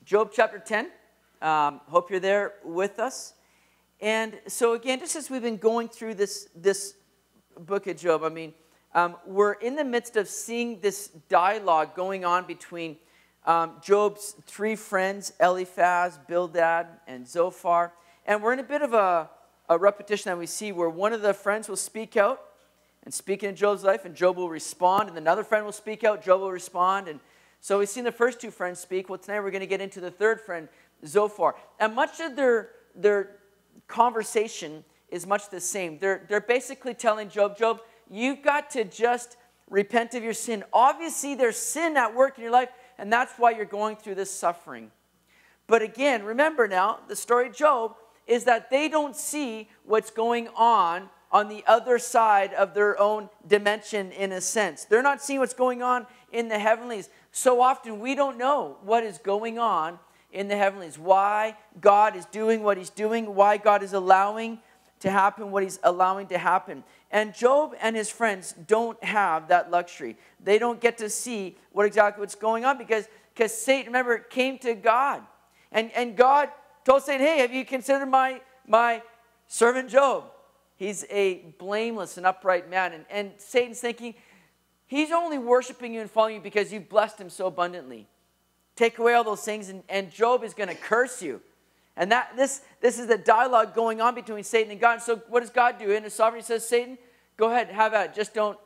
Job chapter 10. Hope you're there with us. And so again, just as we've been going through this book of Job, we're in the midst of seeing this dialogue going on between Job's three friends, Eliphaz, Bildad, and Zophar. And we're in a bit of a repetition that we see where one of the friends will speak out and speak in Job's life, and Job will respond, and another friend will speak out, Job will respond. And so we've seen the first two friends speak. Well, tonight we're going to get into the third friend, Zophar. And much of their conversation is much the same. They're basically telling Job, you've got to just repent of your sin. Obviously, there's sin at work in your life, and that's why you're going through this suffering. But again, remember now, the story of Job is that they don't see what's going on the other side of their own dimension, in a sense. They're not seeing what's going on in the heavenlies. So often we don't know what is going on in the heavenlies, why God is doing what he's doing, why God is allowing to happen what he's allowing to happen. And Job and his friends don't have that luxury. They don't get to see what's going on because Satan, remember, came to God. And God told Satan, hey, have you considered my servant Job? He's a blameless and upright man. And Satan's thinking, he's only worshiping you and following you because you've blessed him so abundantly. Take away all those things, and Job is going to curse you. And this is the dialogue going on between Satan and God. And so what does God do? In his sovereignty, he says, Satan, go ahead, have at it. Just don't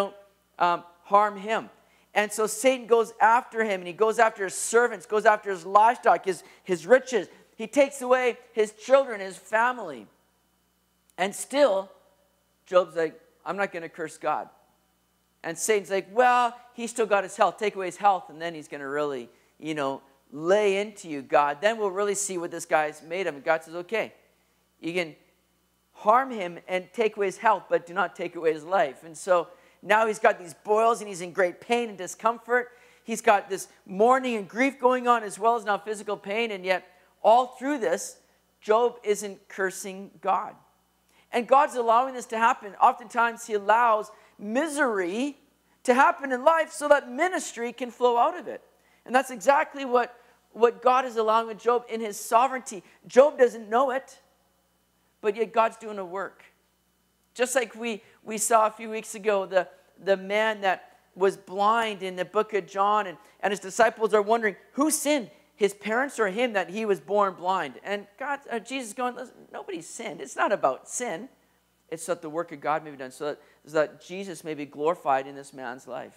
harm him. And so Satan goes after him, and he goes after his servants, goes after his livestock, his riches. He takes away his children, his family. And still, Job's like, I'm not going to curse God. And Satan's like, well, he's still got his health. Take away his health, and then he's going to really, lay into you, God. Then we'll really see what this guy's made of. And God says, okay, you can harm him and take away his health, but do not take away his life. And so now he's got these boils, and he's in great pain and discomfort. He's got this mourning and grief going on, as well as now physical pain. And yet, all through this, Job isn't cursing God. And God's allowing this to happen. Oftentimes, he allows misery to happen in life so that ministry can flow out of it. And that's exactly what God is allowing with Job in his sovereignty. Job doesn't know it, but yet God's doing a work. Just like we saw a few weeks ago, the man that was blind in the book of John, and his disciples are wondering, who sinned? His parents or him that he was born blind? And Jesus is going, listen, nobody sinned. It's not about sin. It's that the work of God may be done so that Jesus may be glorified in this man's life.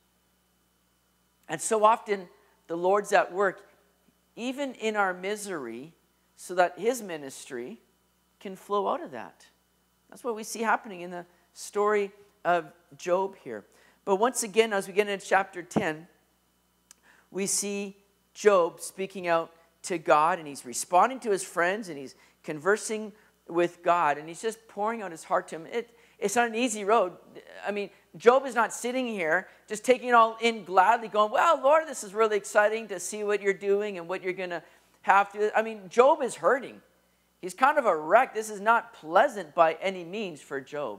And so often, the Lord's at work, even in our misery, so that his ministry can flow out of that. That's what we see happening in the story of Job here. But once again, as we get into chapter 10, we see Job speaking out to God, and he's responding to his friends, and he's conversing with God, and he's just pouring out his heart to him. It's not an easy road. Job is not sitting here just taking it all in gladly, going, well, Lord, this is really exciting to see what you're doing and what you're going to have to. Job is hurting. He's kind of a wreck. This is not pleasant by any means for Job.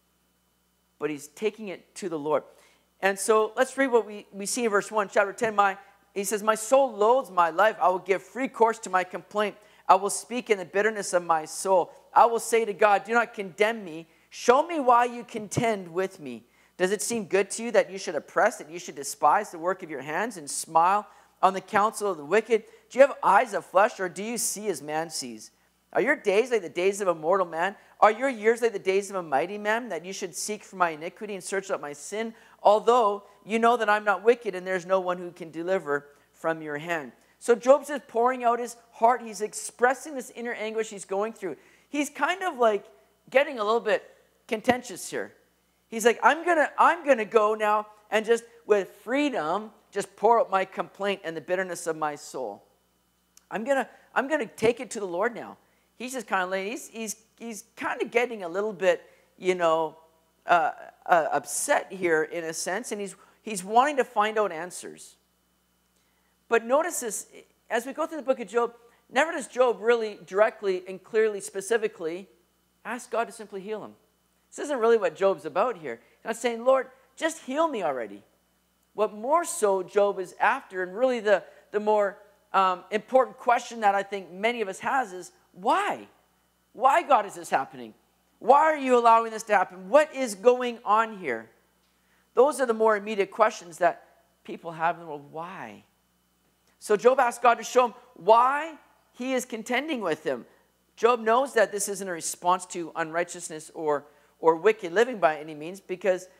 But he's taking it to the Lord. And so let's read what we see in verse 1, chapter 10. He says, my soul loathes my life. I will give free course to my complaint. I will speak in the bitterness of my soul. I will say to God, do not condemn me. Show me why you contend with me. Does it seem good to you that you should oppress, that you should despise the work of your hands and smile on the counsel of the wicked? Do you have eyes of flesh, or do you see as man sees? Are your days like the days of a mortal man? Are your years like the days of a mighty man, that you should seek for my iniquity and search out my sin, although you know that I'm not wicked and there's no one who can deliver from your hand? So Job's just pouring out his heart. He's expressing this inner anguish he's going through. He's kind of like getting a little bit contentious here. He's like, I'm gonna go now and just with freedom just pour out my complaint and the bitterness of my soul. I'm gonna take it to the Lord now. He's just kind of laying. He's kind of getting a little bit, upset here in a sense, and he's wanting to find out answers. But notice this, as we go through the book of Job, never does Job really directly and clearly, specifically, ask God to simply heal him. This isn't really what Job's about here. He's not saying, Lord, just heal me already. What more so Job is after, and really the more important question that I think many of us has is, why? Why, God, is this happening? Why are you allowing this to happen? What is going on here? Those are the more immediate questions that people have in the world. Why? So Job asked God to show him why he is contending with him. Job knows that this isn't a response to unrighteousness or wicked living by any means, because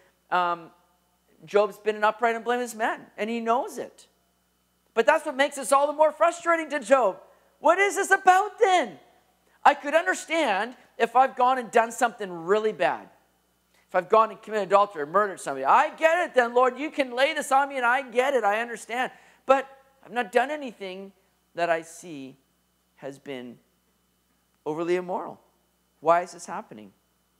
Job's been an upright and blameless man, and he knows it. But that's what makes this all the more frustrating to Job. What is this about then? I could understand if I've gone and done something really bad. If I've gone and committed adultery or murdered somebody. I get it then, Lord. You can lay this on me, and I get it. I understand. But I've not done anything that I see has been overly immoral. Why is this happening?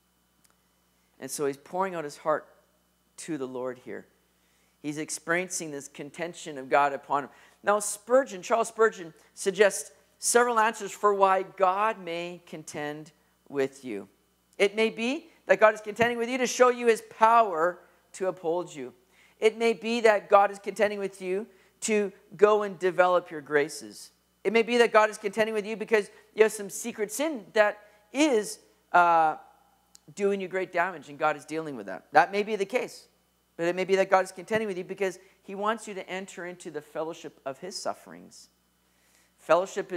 And so he's pouring out his heart to the Lord here. He's experiencing this contention of God upon him. Now, Charles Spurgeon suggests several answers for why God may contend with you. It may be that God is contending with you to show you his power to uphold you. It may be that God is contending with you to go and develop your graces. It may be that God is contending with you because you have some secret sin that is doing you great damage, and God is dealing with that. That may be the case. But it may be that God is contending with you because he wants you to enter into the fellowship of his sufferings. Fellowship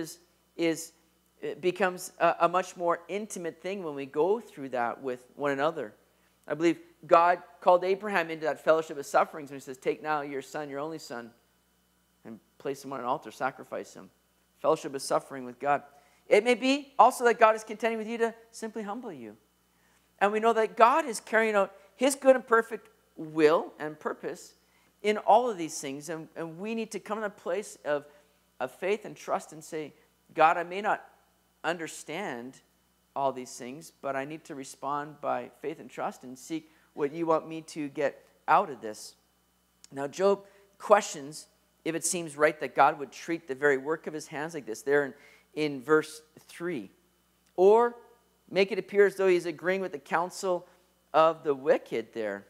becomes a much more intimate thing when we go through that with one another. I believe God called Abraham into that fellowship of sufferings when he says, take now your son, your only son, and place him on an altar, sacrifice him. Fellowship of suffering with God. It may be also that God is contending with you to simply humble you. And we know that God is carrying out his good and perfect will and purpose in all of these things. And we need to come to a place of faith and trust and say, God, I may not understand all these things, but I need to respond by faith and trust and seek what you want me to get out of this. Now, Job questions if it seems right that God would treat the very work of his hands like this, there in verse 3. Or make it appear as though he's agreeing with the counsel of the wicked there.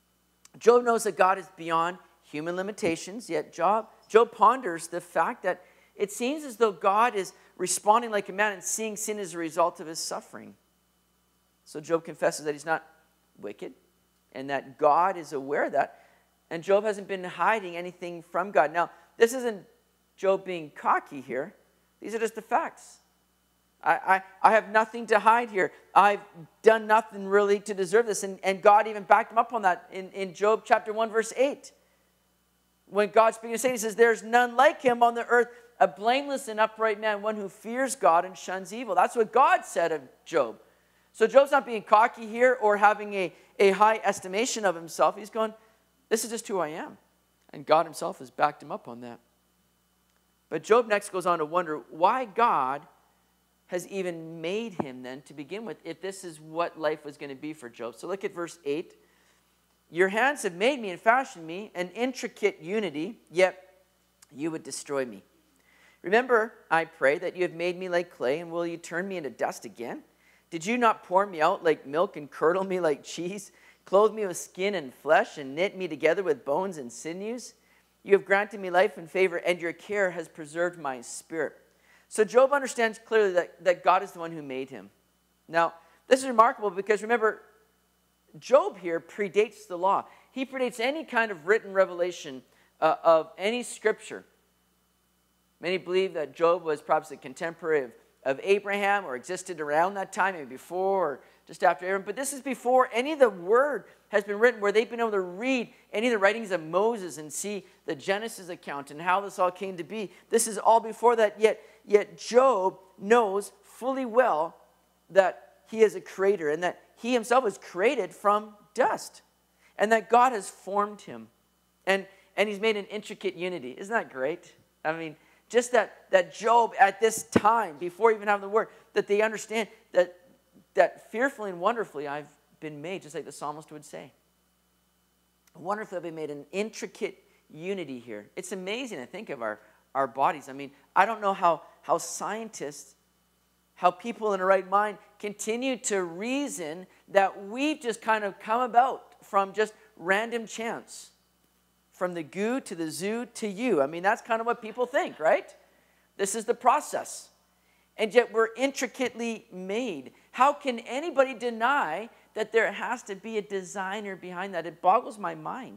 Job knows that God is beyond human limitations, yet Job ponders the fact that it seems as though God is responding like a man and seeing sin as a result of his suffering. So Job confesses that he's not wicked and that God is aware of that. And Job hasn't been hiding anything from God. Now, this isn't Job being cocky here. These are just the facts. I have nothing to hide here. I've done nothing really to deserve this. And God even backed him up on that in Job chapter 1, verse 8. When God's speaking to Satan, he says, there's none like him on the earth, a blameless and upright man, one who fears God and shuns evil. That's what God said of Job. So Job's not being cocky here or having a high estimation of himself. He's going, this is just who I am. And God himself has backed him up on that. But Job next goes on to wonder why God has even made him then to begin with, if this is what life was going to be for Job. So look at verse 8. Your hands have made me and fashioned me, an intricate unity, yet you would destroy me. Remember, I pray, that you have made me like clay, and will you turn me into dust again? Did you not pour me out like milk and curdle me like cheese, clothe me with skin and flesh, and knit me together with bones and sinews? You have granted me life and favor, and your care has preserved my spirit. So Job understands clearly that God is the one who made him. Now, this is remarkable because remember, Job here predates the law. He predates any kind of written revelation of any scripture. Many believe that Job was perhaps a contemporary of Abraham or existed around that time, maybe before or just after Abraham. But this is before any of the word has been written where they've been able to read any of the writings of Moses and see the Genesis account and how this all came to be. This is all before that, yet Job knows fully well that he is a creator and that he himself was created from dust and that God has formed him. And he's made an intricate unity. Isn't that great? I mean, just that Job at this time, before even having the word, that they understand that fearfully and wonderfully I've been made, just like the psalmist would say. Wonderfully I've been made, an intricate unity here. It's amazing to think of our bodies. I mean, I don't know how scientists, how people in the right mind continue to reason that we've just kind of come about from just random chance. From the goo to the zoo to you. I mean, that's kind of what people think, right? This is the process. And yet we're intricately made. How can anybody deny that there has to be a designer behind that? It boggles my mind.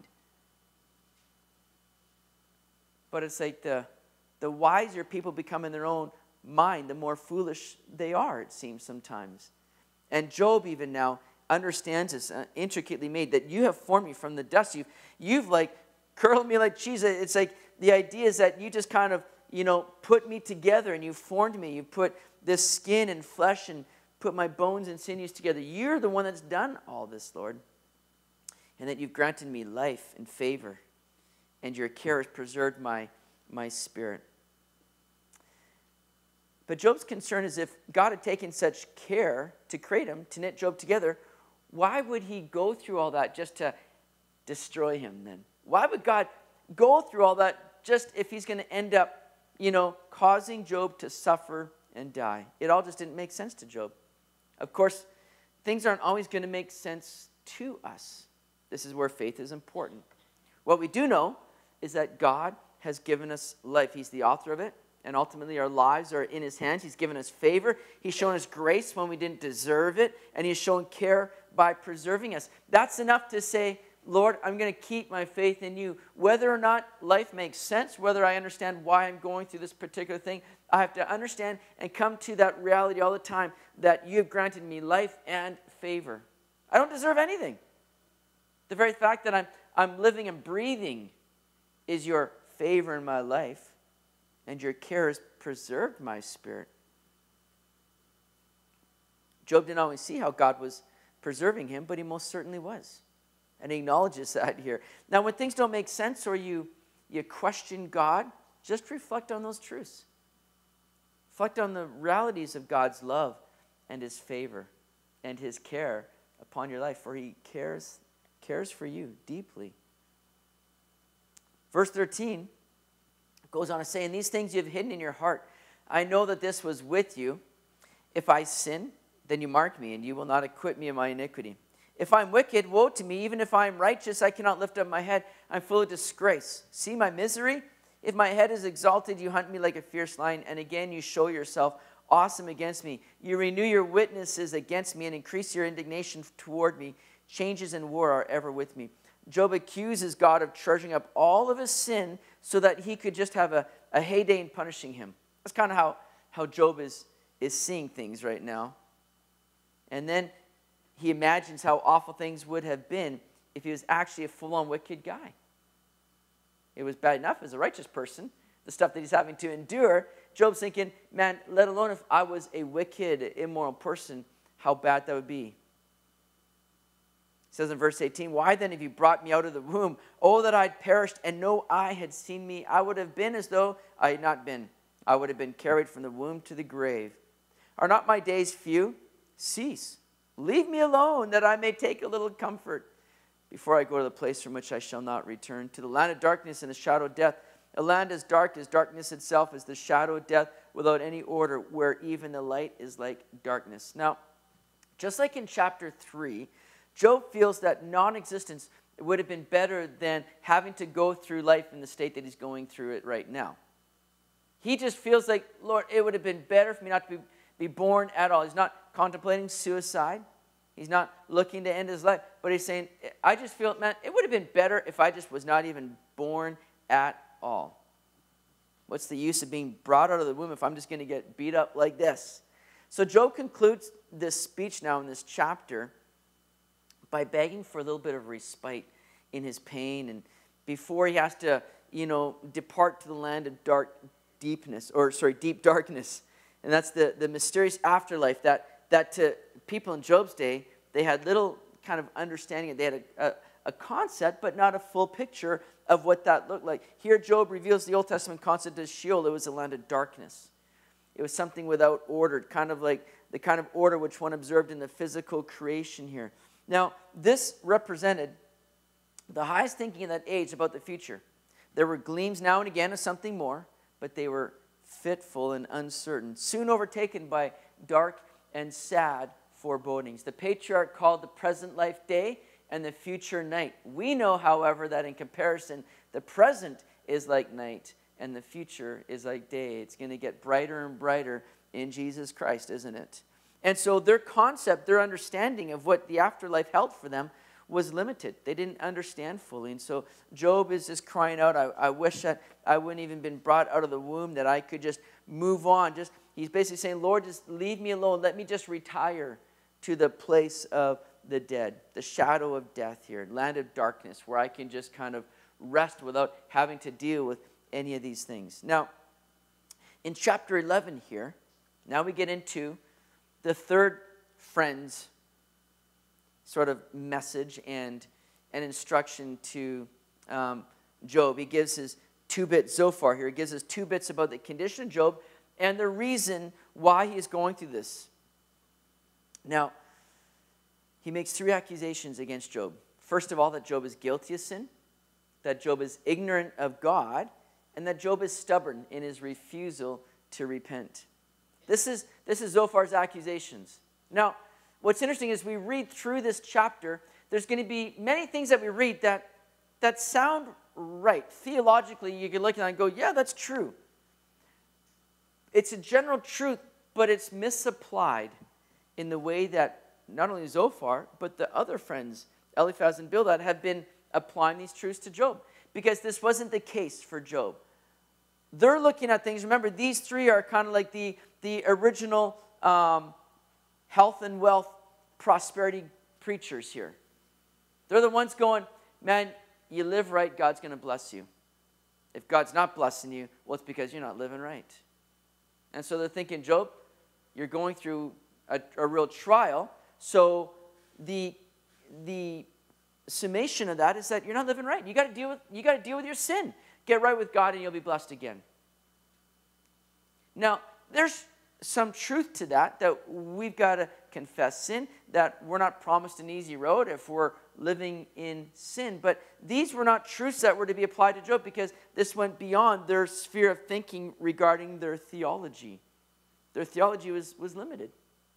But it's like the wiser people become in their own mind, the more foolish they are, it seems sometimes. And Job even now understands this, intricately made, that you have formed me from the dust. You've like curled me like cheese. It's like the idea is that you just kind of, put me together and you formed me. You put this skin and flesh and put my bones and sinews together. You're the one that's done all this, Lord. And that you've granted me life and favor. And your care has preserved my spirit. But Job's concern is if God had taken such care to create him, to knit Job together, why would he go through all that just to destroy him then? Why would God go through all that just if he's going to end up, causing Job to suffer and die? It all just didn't make sense to Job. Of course, things aren't always going to make sense to us. This is where faith is important. What we do know is that God has given us life. He's the author of it. And ultimately our lives are in his hands. He's given us favor. He's shown us grace when we didn't deserve it. And he's shown care by preserving us. That's enough to say, Lord, I'm going to keep my faith in you. Whether or not life makes sense, whether I understand why I'm going through this particular thing, I have to understand and come to that reality all the time that you have granted me life and favor. I don't deserve anything. The very fact that I'm living and breathing is your favor in my life. And your care has preserved my spirit. Job didn't always see how God was preserving him, but he most certainly was. And he acknowledges that here. Now, when things don't make sense or you question God, just reflect on those truths. Reflect on the realities of God's love and his favor and his care upon your life, for he cares for you deeply. Verse 13 goes on to say, "And these things you have hidden in your heart. I know that this was with you. If I sin, then you mark me, and you will not acquit me of my iniquity. If I'm wicked, woe to me. Even if I am righteous, I cannot lift up my head. I'm full of disgrace. See my misery? If my head is exalted, you hunt me like a fierce lion, and again you show yourself awesome against me. You renew your witnesses against me and increase your indignation toward me. Changes and war are ever with me." Job accuses God of charging up all of his sin so that he could just have a heyday in punishing him. That's kind of how Job is seeing things right now. And then he imagines how awful things would have been if he was actually a full-on wicked guy. It was bad enough as a righteous person, the stuff that he's having to endure. Job's thinking, man, let alone if I was a wicked, immoral person, how bad that would be. It says in verse 18, "Why then have you brought me out of the womb? Oh, that I had perished, and no eye had seen me. I would have been as though I had not been. I would have been carried from the womb to the grave. Are not my days few? Cease. Leave me alone, that I may take a little comfort before I go to the place from which I shall not return, to the land of darkness and the shadow of death, a land as dark as darkness itself, as the shadow of death, without any order, where even the light is like darkness." Now, just like in chapter 3, Job feels that non-existence would have been better than having to go through life in the state that he's going through it right now. He just feels like, Lord, it would have been better for me not to be born at all. He's not contemplating suicide. He's not looking to end his life. But he's saying, I just feel, man, it would have been better if I just was not even born at all. What's the use of being brought out of the womb if I'm just going to get beat up like this? So Job concludes this speech now in this chapter by begging for a little bit of respite in his pain, and before he has to, depart to the land of deep darkness. And that's the mysterious afterlife that to people in Job's day, they had little kind of understanding. They had a concept, but not a full picture of what that looked like. Here, Job reveals the Old Testament concept as Sheol. It was a land of darkness. It was something without order, kind of like the kind of order which one observed in the physical creation here. Now, this represented the highest thinking in that age about the future. There were gleams now and again of something more, but they were fitful and uncertain, soon overtaken by dark and sad forebodings. The patriarch called the present life day and the future night. We know, however, that in comparison, the present is like night and the future is like day. It's going to get brighter and brighter in Jesus Christ, isn't it? And so their concept, their understanding of what the afterlife held for them was limited. They didn't understand fully. And so Job is just crying out, I wish that I wouldn't even been brought out of the womb, that I could just move on. He's basically saying, Lord, just leave me alone. Let me just retire to the place of the dead, the shadow of death here, land of darkness, where I can just kind of rest without having to deal with any of these things. Now, in chapter 11 here, now we get into the third friend's sort of message and instruction to Job. He gives his 2-bit Zophar here. He gives us 2 bits about the condition of Job and the reason why he is going through this. Now, he makes 3 accusations against Job. First of all, that Job is guilty of sin, that Job is ignorant of God, and that Job is stubborn in his refusal to repent. This is Zophar's accusations. Now, what's interesting is we read through this chapter, there's going to be many things that we read that sound right. Theologically, you can look at it and go, yeah, that's true. It's a general truth, but it's misapplied in the way that not only Zophar, but the other friends, Eliphaz and Bildad, have been applying these truths to Job. Because this wasn't the case for Job. They're looking at things. Remember, these 3 are kind of like the original health and wealth prosperity preachers here. They're the ones going, man, you live right, God's going to bless you. If God's not blessing you, well, it's because you're not living right. And so they're thinking, Job, you're going through a real trial. So the summation of that is that you're not living right. You got to deal with your sin. Get right with God and you'll be blessed again. Now, there's some truth to that we've got to confess sin, that we're not promised an easy road if we're living in sin. But these were not truths that were to be applied to Job, because this went beyond their sphere of thinking regarding their theology. Their theology was limited.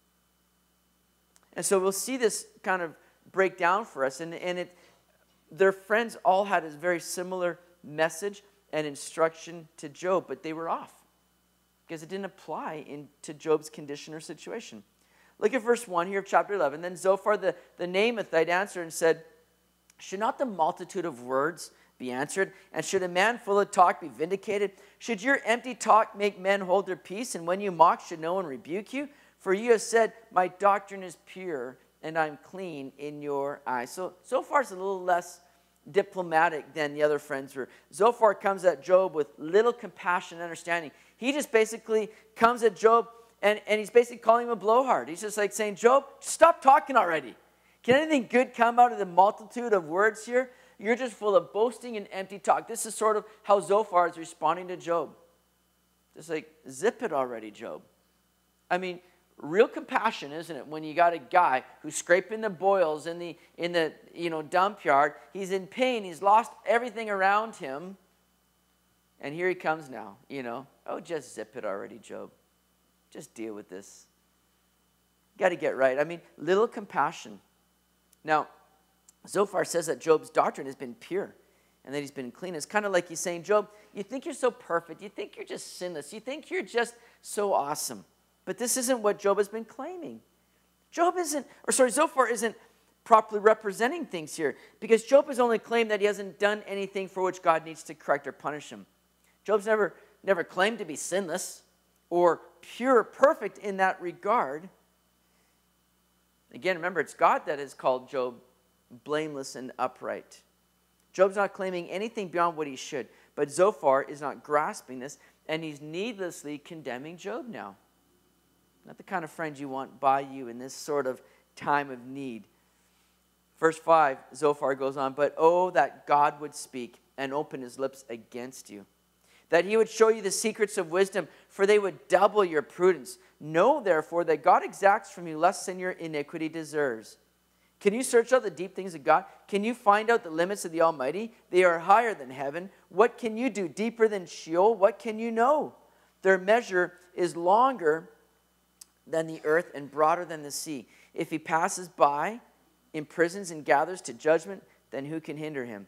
And so we'll see this kind of break down for us. And their friends all had a very similar message and instruction to Job, but they were off because it didn't apply to Job's condition or situation. Look at verse 1 here of chapter 11. Then Zophar the Naamathite answered and said, should not the multitude of words be answered? And should a man full of talk be vindicated? Should your empty talk make men hold their peace? And when you mock, should no one rebuke you? For you have said, my doctrine is pure, and I'm clean in your eyes. So Zophar is a little less diplomatic than the other friends were. Zophar comes at Job with little compassion and understanding. He just basically comes at Job, and he's basically calling him a blowhard. He's just like saying, Job, stop talking already. Can anything good come out of the multitude of words here? You're just full of boasting and empty talk. This is sort of how Zophar is responding to Job. Just like, zip it already, Job. I mean, real compassion, isn't it? When you got a guy who's scraping the boils in the dump yard, he's in pain, he's lost everything around him, and here he comes now. Oh, just zip it already, Job. Just deal with this. Got to get right. I mean, little compassion. Now, Zophar says that Job's doctrine has been pure and that he's been clean. It's kind of like he's saying, Job, you think you're so perfect. You think you're just sinless. You think you're just so awesome. But this isn't what Job has been claiming. Zophar isn't properly representing things here, because Job has only claimed that he hasn't done anything for which God needs to correct or punish him. Job's never claimed to be sinless or pure, perfect in that regard. Again, remember, it's God that has called Job blameless and upright. Job's not claiming anything beyond what he should, but Zophar is not grasping this, and he's needlessly condemning Job now. Not the kind of friend you want by you in this sort of time of need. Verse 5, Zophar goes on, but oh, that God would speak and open his lips against you, that he would show you the secrets of wisdom, for they would double your prudence. Know, therefore, that God exacts from you less than your iniquity deserves. Can you search out the deep things of God? Can you find out the limits of the Almighty? They are higher than heaven. What can you do? Deeper than Sheol? What can you know? Their measure is longer than the earth and broader than the sea. If he passes by, imprisons and gathers to judgment, then who can hinder him?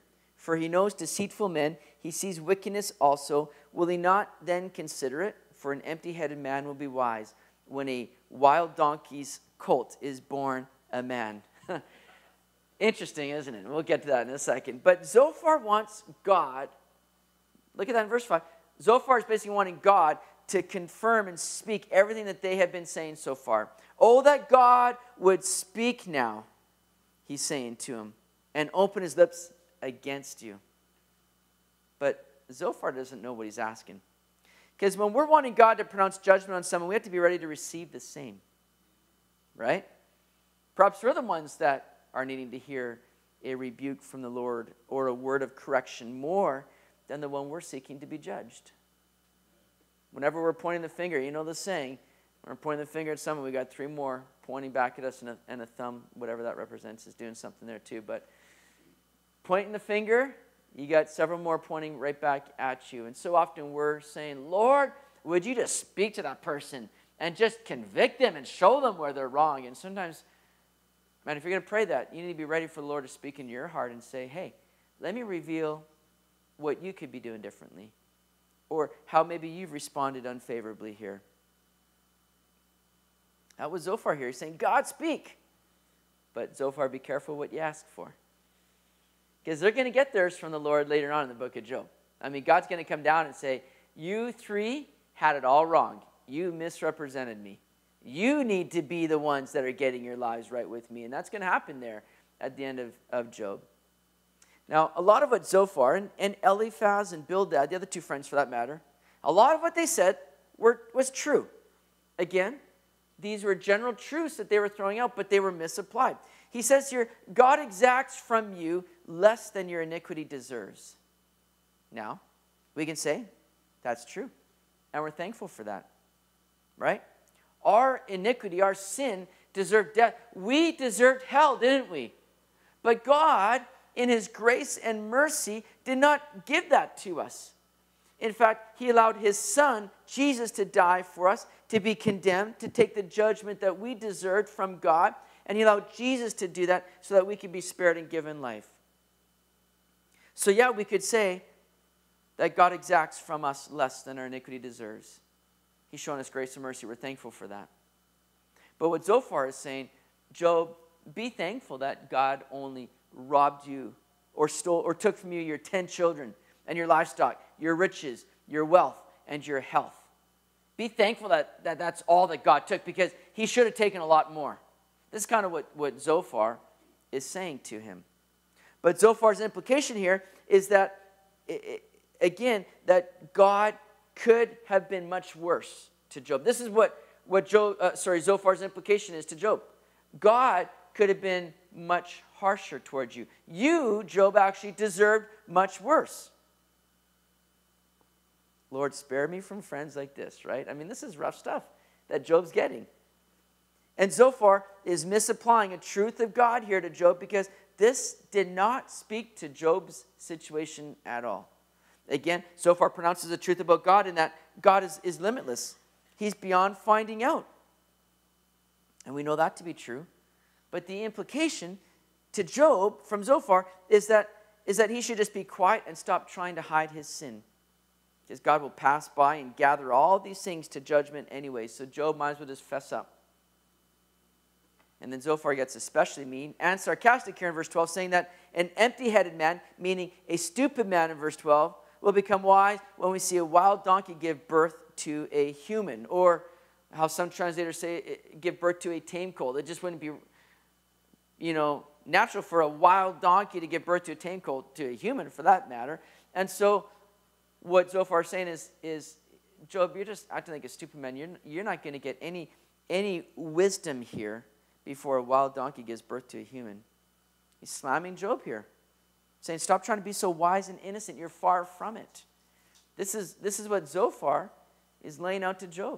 For he knows deceitful men. He sees wickedness also. Will he not then consider it? For an empty-headed man will be wise when a wild donkey's colt is born a man. Interesting, isn't it? We'll get to that in a second. But Zophar wants God, look at that in verse 5. Zophar is basically wanting God to confirm and speak everything that they have been saying so far. Oh, that God would speak now, he's saying to him, and open his lips against you. But Zophar doesn't know what he's asking. Because when we're wanting God to pronounce judgment on someone, we have to be ready to receive the same. Right? Perhaps we're the ones that are needing to hear a rebuke from the Lord or a word of correction more than the one we're seeking to be judged. Whenever we're pointing the finger, you know the saying, when we're pointing the finger at someone, we got three more pointing back at us, and a thumb, whatever that represents, is doing something there too. But pointing the finger, you got several more pointing right back at you. And so often we're saying, Lord, would you just speak to that person and just convict them and show them where they're wrong? And sometimes, man, if you're going to pray that, you need to be ready for the Lord to speak into your heart and say, hey, let me reveal what you could be doing differently, or how maybe you've responded unfavorably here. That was Zophar here. He's saying, God, speak. But Zophar, be careful what you ask for. Because they're going to get theirs from the Lord later on in the book of Job. I mean, God's going to come down and say, you three had it all wrong. You misrepresented me. You need to be the ones that are getting your lives right with me. And that's going to happen there at the end of Job. Now, a lot of what Zophar and Eliphaz and Bildad, the other two friends for that matter, a lot of what they said was true. Again, these were general truths that they were throwing out, but they were misapplied. He says here, God exacts from you less than your iniquity deserves. Now, we can say, that's true. And we're thankful for that. Right? Our iniquity, our sin, deserved death. We deserved hell, didn't we? But God, in his grace and mercy, did not give that to us. In fact, he allowed his son, Jesus, to die for us, to be condemned, to take the judgment that we deserved from God. And he allowed Jesus to do that so that we could be spared and given life. So yeah, we could say that God exacts from us less than our iniquity deserves. He's shown us grace and mercy. We're thankful for that. But what Zophar is saying, Job, be thankful that God only robbed you or stole or took from you your 10 children and your livestock, your riches, your wealth, and your health. Be thankful that that's all that God took, because he should have taken a lot more. This is kind of what Zophar is saying to him. But Zophar's implication here is that, again, that God could have been much worse to Job. This is what Zophar's implication is to Job. God could have been much harsher towards you. You, Job, actually deserved much worse. Lord, spare me from friends like this, right? I mean, this is rough stuff that Job's getting. And Zophar is misapplying a truth of God here to Job, because this did not speak to Job's situation at all. Again, Zophar pronounces the truth about God in that God is limitless. He's beyond finding out. And we know that to be true. But the implication to Job from Zophar is that he should just be quiet and stop trying to hide his sin. Because God will pass by and gather all these things to judgment anyway. So Job might as well just fess up. And then Zophar gets especially mean and sarcastic here in verse 12, saying that an empty-headed man, meaning a stupid man in verse 12, will become wise when we see a wild donkey give birth to a human. Or how some translators say, give birth to a tame colt. It just wouldn't be, natural for a wild donkey to give birth to a tame colt, to a human for that matter. And so what Zophar is saying is, Job, you're just acting like a stupid man. You're not going to get any wisdom here before a wild donkey gives birth to a human. He's slamming Job here, saying, stop trying to be so wise and innocent. You're far from it. This is what Zophar is laying out to Job.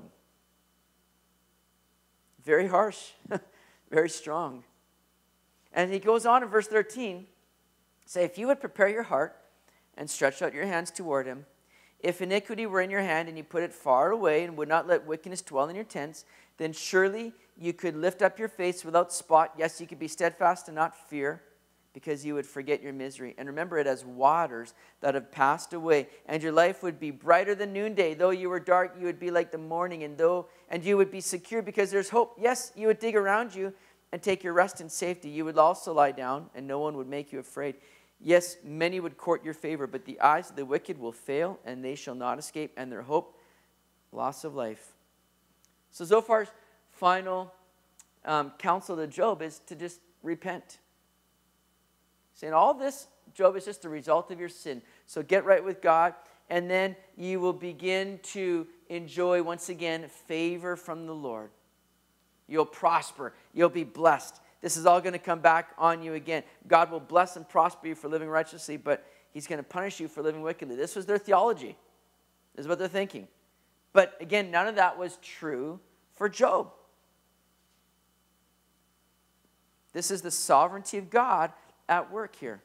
Very harsh, very strong. And he goes on in verse 13, say, if you would prepare your heart and stretch out your hands toward him, if iniquity were in your hand and you put it far away and would not let wickedness dwell in your tents, then surely you could lift up your face without spot. Yes, you could be steadfast and not fear. because you would forget your misery and remember it as waters that have passed away. And your life would be brighter than noonday. Though you were dark, you would be like the morning, and you would be secure because there's hope. Yes, you would dig around you and take your rest in safety. You would also lie down, and no one would make you afraid. Yes, many would court your favor, but the eyes of the wicked will fail, and they shall not escape, and their hope, loss of life. So Zophar's final counsel to Job is to just repent. Saying all this, Job, is just the result of your sin. So get right with God, and then you will begin to enjoy, once again, favor from the Lord. You'll prosper. You'll be blessed. This is all going to come back on you again. God will bless and prosper you for living righteously, but he's going to punish you for living wickedly. This was their theology. This is what they're thinking. But again, none of that was true for Job. This is the sovereignty of God at work here.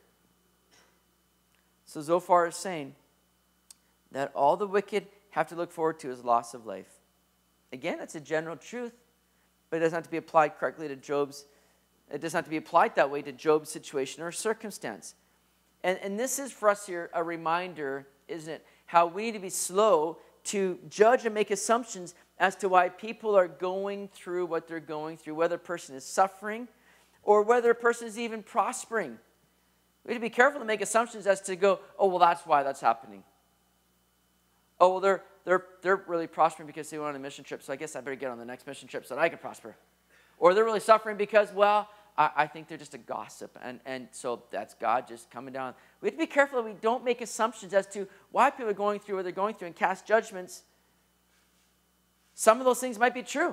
So Zophar is saying that all the wicked have to look forward to is loss of life. Again, it's a general truth, but it doesn't have to be applied correctly to Job's. It doesn't have to be applied that way to Job's situation or circumstance. And this is for us here a reminder, isn't it, how we need to be slow to judge and make assumptions as to why people are going through what they're going through, whether a person is suffering or whether a person is even prospering. We have to be careful to make assumptions as to go, oh, well, that's why that's happening. Oh, well, they're really prospering because they went on a mission trip, so I guess I better get on the next mission trip so that I can prosper. Or they're really suffering because, well, I think they're just a gossip, and so that's God just coming down. We have to be careful that we don't make assumptions as to why people are going through what they're going through and cast judgments. Some of those things might be true,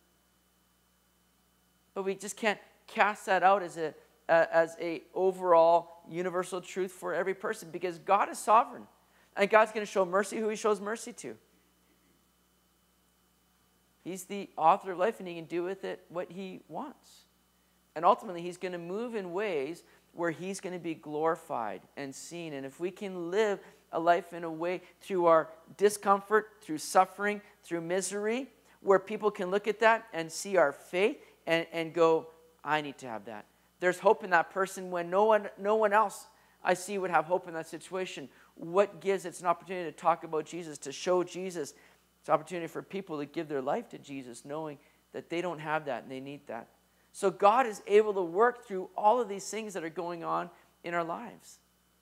but we just can't cast that out as a overall universal truth for every person, because God is sovereign, and God's going to show mercy who he shows mercy to. He's the author of life, and he can do with it what he wants. And ultimately, he's going to move in ways where he's going to be glorified and seen. And if we can live a life in a way through our discomfort, through suffering, through misery, where people can look at that and see our faith and go, I need to have that. There's hope in that person when no one else I see would have hope in that situation. What gives? It's an opportunity to talk about Jesus, to show Jesus. It's an opportunity for people to give their life to Jesus, knowing that they don't have that and they need that. So God is able to work through all of these things that are going on in our lives.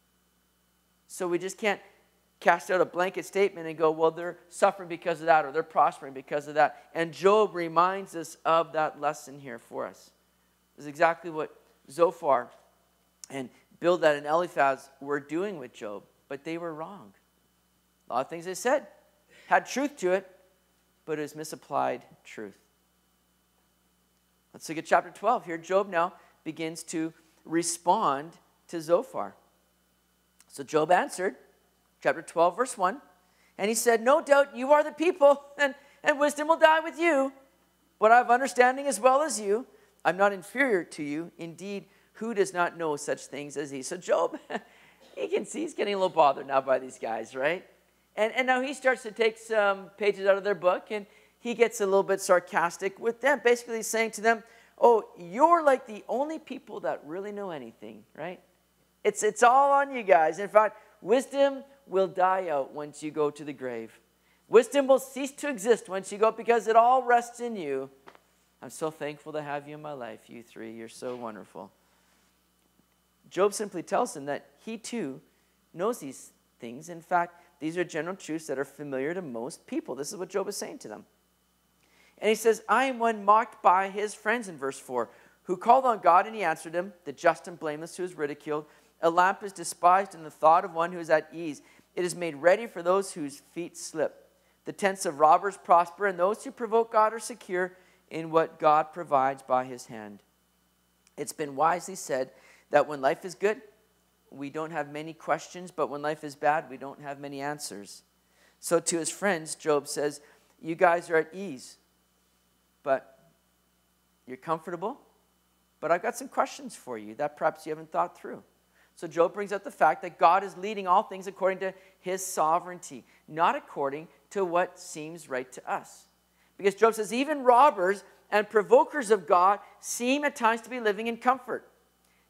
So we just can't cast out a blanket statement and go, well, they're suffering because of that, or they're prospering because of that. And Job reminds us of that lesson here for us. This is exactly what Zophar and Bildad and Eliphaz were doing with Job, but they were wrong. A lot of things they said had truth to it, but it was misapplied truth. Let's look at chapter 12 here. Job now begins to respond to Zophar. So Job answered, chapter 12, verse 1, and he said, no doubt you are the people, and wisdom will die with you, but I have understanding as well as you. I'm not inferior to you. Indeed, who does not know such things as he? So Job, you can see he's getting a little bothered now by these guys, right? And now he starts to take some pages out of their book, and he gets a little bit sarcastic with them, basically saying to them, oh, you're like the only people that really know anything, right? It's all on you guys. In fact, wisdom will die out once you go to the grave. Wisdom will cease to exist once you go, because it all rests in you. I'm so thankful to have you in my life, you three. You're so wonderful. Job simply tells them that he too knows these things. In fact, these are general truths that are familiar to most people. This is what Job is saying to them. And he says, I am one mocked by his friends in verse 4, who called on God and he answered him, the just and blameless who is ridiculed. A lamp is despised in the thought of one who is at ease. It is made ready for those whose feet slip. The tents of robbers prosper, and those who provoke God are secure in what God provides by his hand. It's been wisely said that when life is good, we don't have many questions, but when life is bad, we don't have many answers. So to his friends, Job says, you guys are at ease, but you're comfortable, but I've got some questions for you that perhaps you haven't thought through. So Job brings up the fact that God is leading all things according to his sovereignty, not according to what seems right to us. Because Job says, even robbers and provokers of God seem at times to be living in comfort.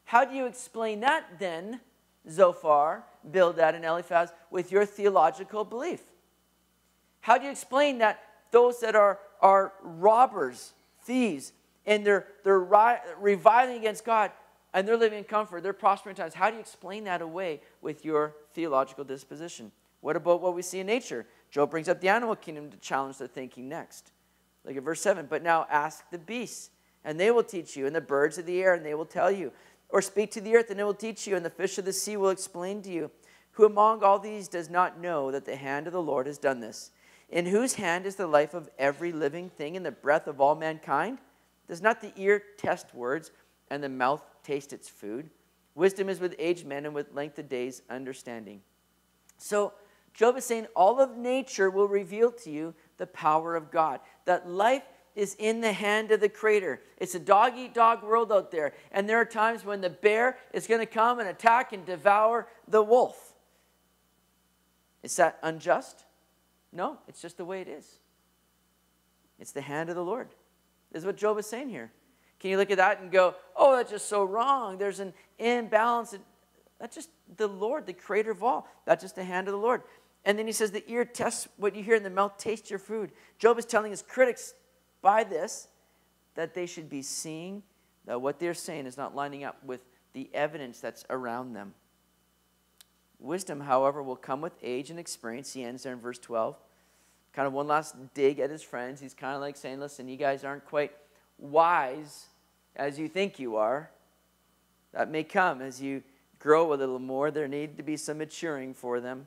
How do you explain that then, Zophar, Bildad, and Eliphaz, with your theological belief? How do you explain that those that are robbers, thieves, and they're reviling against God, and they're living in comfort, they're prospering times, how do you explain that away with your theological disposition? What about what we see in nature? Job brings up the animal kingdom to challenge their thinking next. Look at verse 7. But now ask the beasts, and they will teach you, and the birds of the air, and they will tell you. Or speak to the earth, and it will teach you, and the fish of the sea will explain to you. Who among all these does not know that the hand of the Lord has done this? In whose hand is the life of every living thing, and the breath of all mankind? Does not the ear test words, and the mouth taste its food? Wisdom is with aged men, and with length of days understanding. So Job is saying all of nature will reveal to you the power of God. That life is in the hand of the Creator. It's a dog-eat-dog world out there. And there are times when the bear is going to come and attack and devour the wolf. Is that unjust? No, it's just the way it is. It's the hand of the Lord. This is what Job is saying here. Can you look at that and go, oh, that's just so wrong. There's an imbalance. That's just the Lord, the Creator of all. That's just the hand of the Lord. And then he says, the ear tests what you hear, and the mouth tastes your food. Job is telling his critics by this that they should be seeing that what they're saying is not lining up with the evidence that's around them. Wisdom, however, will come with age and experience. He ends there in verse 12. Kind of one last dig at his friends. He's kind of like saying, listen, you guys aren't quite wise as you think you are. That may come as you grow a little more. There need to be some maturing for them.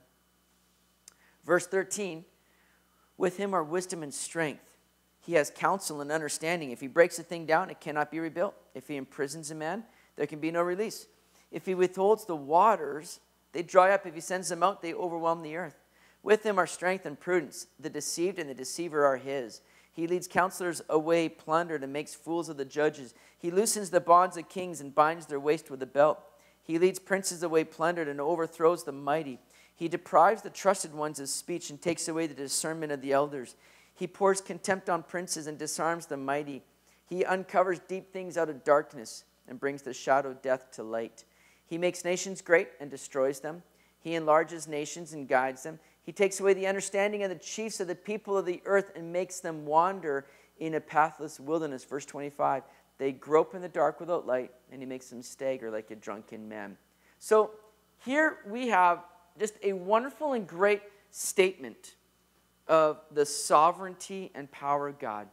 Verse 13, with him are wisdom and strength. He has counsel and understanding. If he breaks a thing down, it cannot be rebuilt. If he imprisons a man, there can be no release. If he withholds the waters, they dry up. If he sends them out, they overwhelm the earth. With him are strength and prudence. The deceived and the deceiver are his. He leads counselors away plundered and makes fools of the judges. He loosens the bonds of kings and binds their waist with a belt. He leads princes away plundered and overthrows the mighty. He deprives the trusted ones of speech and takes away the discernment of the elders. He pours contempt on princes and disarms the mighty. He uncovers deep things out of darkness and brings the shadow of death to light. He makes nations great and destroys them. He enlarges nations and guides them. He takes away the understanding of the chiefs of the people of the earth and makes them wander in a pathless wilderness. Verse 25, they grope in the dark without light, and he makes them stagger like a drunken man. So here we have just a wonderful and great statement of the sovereignty and power of God.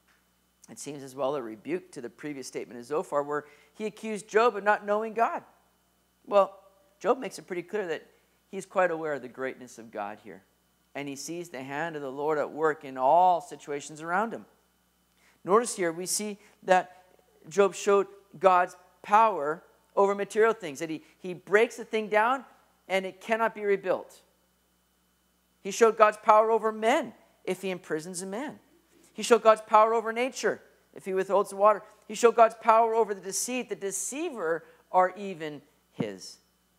It seems as well a rebuke to the previous statement of Zophar, where he accused Job of not knowing God. Well, Job makes it pretty clear that he's quite aware of the greatness of God here. And he sees the hand of the Lord at work in all situations around him. Notice here we see that Job showed God's power over material things. That he breaks the thing down and it cannot be rebuilt. He showed God's power over men if he imprisons a man. He showed God's power over nature if he withholds the water. He showed God's power over the deceit, the deceiver, or even his.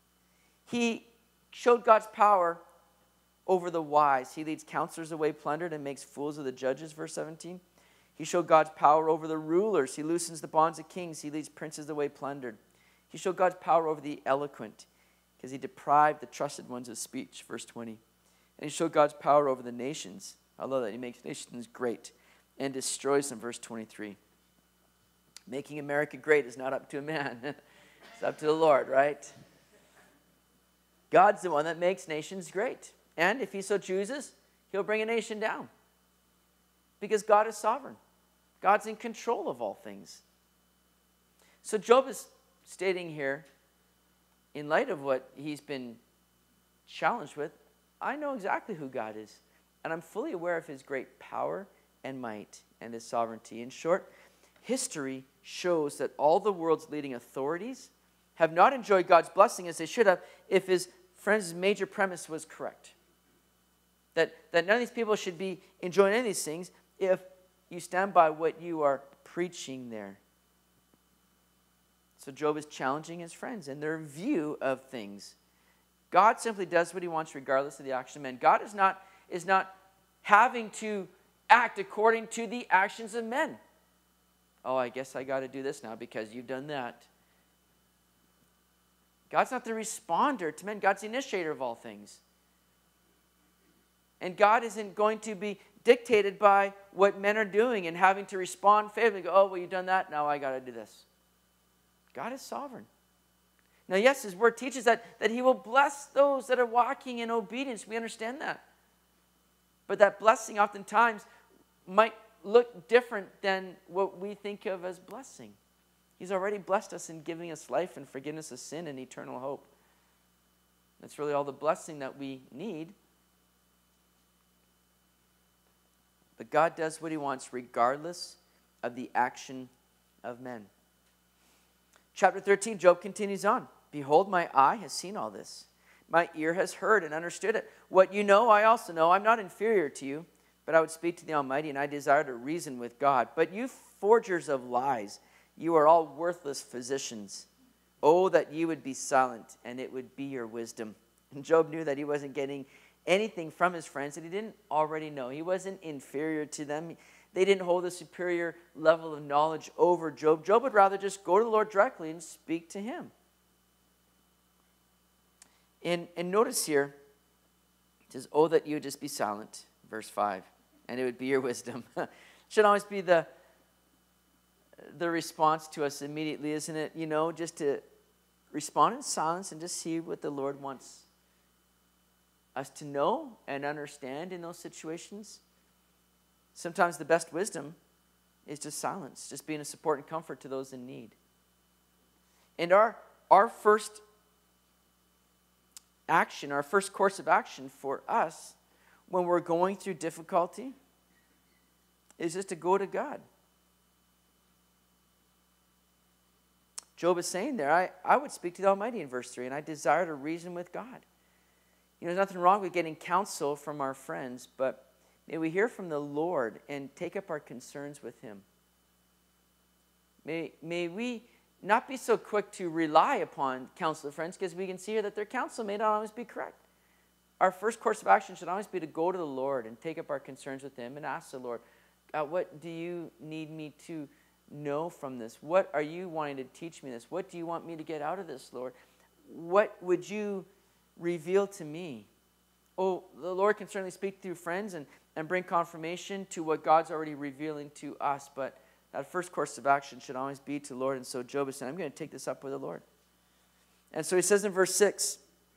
He showed God's power over the wise. He leads counselors away plundered and makes fools of the judges, verse 17. He showed God's power over the rulers. He loosens the bonds of kings. He leads princes away plundered. He showed God's power over the eloquent because he deprived the trusted ones of speech, verse 20. And he showed God's power over the nations. I love that. He makes nations great and destroys them, verse 23. Making America great is not up to a man. It's up to the Lord, right? God's the one that makes nations great. And if he so chooses, he'll bring a nation down. Because God is sovereign. God's in control of all things. So Job is stating here, in light of what he's been challenged with, I know exactly who God is. And I'm fully aware of his great power and might and his sovereignty. In short, history shows that all the world's leading authorities have not enjoyed God's blessing as they should have if his friend's major premise was correct. That none of these people should be enjoying any of these things if you stand by what you are preaching there. So Job is challenging his friends in their view of things. God simply does what he wants regardless of the action of men. God is not having to act according to the actions of men. Oh, I guess I got to do this now because you've done that. God's not the responder to men. God's the initiator of all things. And God isn't going to be dictated by what men are doing and having to respond favorably. Go, oh, well, you've done that. Now I got to do this. God is sovereign. Now, yes, his word teaches that he will bless those that are walking in obedience. We understand that. But that blessing oftentimes might look different than what we think of as blessing. He's already blessed us in giving us life and forgiveness of sin and eternal hope. That's really all the blessing that we need. But God does what he wants regardless of the action of men. Chapter 13, Job continues on. Behold, my eye has seen all this. My ear has heard and understood it. What you know, I also know. I'm not inferior to you, but I would speak to the Almighty, and I desire to reason with God. But you forgers of lies, you are all worthless physicians. Oh, that you would be silent, and it would be your wisdom. And Job knew that he wasn't getting anything from his friends that he didn't already know. He wasn't inferior to them. They didn't hold a superior level of knowledge over Job. Job would rather just go to the Lord directly and speak to him. And notice here, it says, oh, that you would just be silent, verse 5, and it would be your wisdom. Should always be the response to us immediately, isn't it? You know, just to respond in silence and just see what the Lord wants us to know and understand in those situations. Sometimes the best wisdom is just silence, just being a support and comfort to those in need. And our first action, our first course of action for us when we're going through difficulty is just to go to God. Job is saying there, I would speak to the Almighty in verse 3, and I desire to reason with God. You know, there's nothing wrong with getting counsel from our friends, but may we hear from the Lord and take up our concerns with him. May we not be so quick to rely upon counsel of friends, because we can see here that their counsel may not always be correct. Our first course of action should always be to go to the Lord and take up our concerns with him and ask the Lord, what do you need me to know from this? What are you wanting to teach me this? What do you want me to get out of this, Lord? What would you reveal to me? Oh, the Lord can certainly speak through friends and bring confirmation to what God's already revealing to us, but that first course of action should always be to the Lord. And so Job is saying, I'm going to take this up with the Lord. And so he says in verse 6,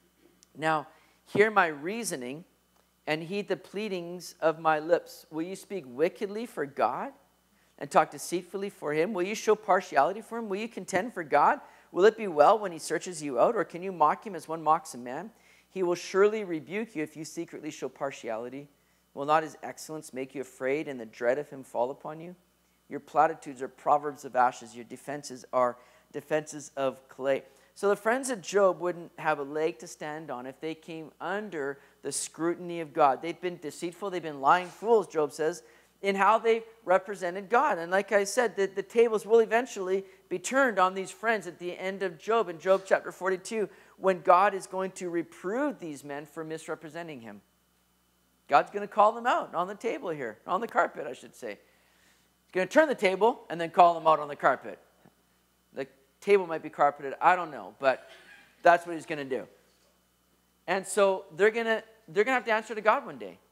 now hear my reasoning and heed the pleadings of my lips. Will you speak wickedly for God and talk deceitfully for him? Will you show partiality for him? Will you contend for God? Will it be well when he searches you out? Or can you mock him as one mocks a man? He will surely rebuke you if you secretly show partiality. Will not his excellence make you afraid and the dread of him fall upon you? Your platitudes are proverbs of ashes. Your defenses are defenses of clay. So the friends of Job wouldn't have a leg to stand on if they came under the scrutiny of God. They've been deceitful. They've been lying fools, Job says, in how they represented God. And like I said, the tables will eventually be turned on these friends at the end of Job. In Job chapter 42, when God is going to reprove these men for misrepresenting him. God's going to call them out on the table here, on the carpet, I should say. He's going to turn the table and then call them out on the carpet. The table might be carpeted, I don't know, but that's what he's going to do. And so they're going to have to answer to God one day.